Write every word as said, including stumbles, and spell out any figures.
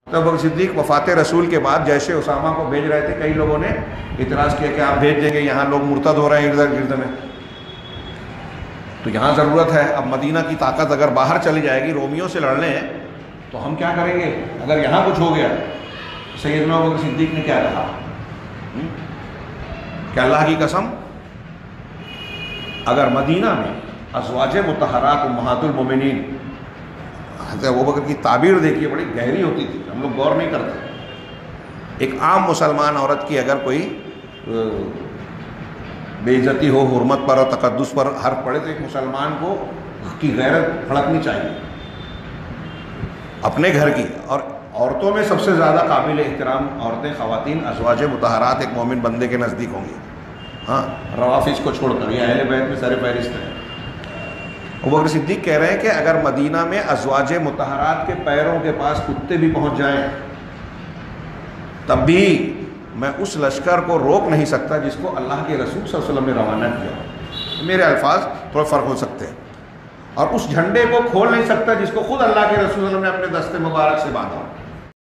ابو بکر صدیق وفات رسول کے بعد جیسے اسامہ کو بھیج رہے تھے، کئی لوگوں نے اعتراض کیا کہ آپ بھیج دیں گے، یہاں لوگ مرتد ہو رہے ہیں ارد گرد میں، تو یہاں ضرورت ہے۔ اب مدینہ کی طاقت اگر باہر چلی جائے گی، رومیوں سے لڑنے ہیں، تو ہم کیا کریں گے اگر یہاں کچھ ہو گیا؟ سیدنا ابو بکر صدیق نے کیا کہا کہ اللہ کی قسم اگر مدینہ میں ازواج مطہرات امہات المومنین، حضرت ابوبکر کی تعبیر دیکھیے بڑی گہری ہوتی تھی، ہم لوگ غور نہیں کرتے۔ ایک عام مسلمان عورت کی اگر کوئی بے عزتی ہو، حرمت پر اور تقدس پر حرف پڑے، تو ایک مسلمان کو کی غیرت بھڑکنی چاہیے اپنے گھر کی۔ اور عورتوں میں سب سے زیادہ قابل احترام عورتیں، خواتین، ازواج مطہرات ایک مومن بندے کے نزدیک ہوں گی، ہاں، روافظ کو چھوڑ کر، یہ اہل بیت میں سر فہرست ہے۔ ابوبکر صدیق کہہ رہے ہیں کہ اگر مدینہ میں ازواج مطہرات کے پیروں کے پاس کتے بھی پہنچ جائیں تب بھی میں اس لشکر کو روک نہیں سکتا جس کو اللہ کے رسول صلی اللہ علیہ وسلم نے روانہ کیا۔ میرے الفاظ تھوڑے فرق ہو سکتے ہیں۔ اور اس جھنڈے کو کھول نہیں سکتا جس کو خود اللہ کے رسول صلی اللہ علیہ وسلم نے اپنے دست مبارک سے باندھا۔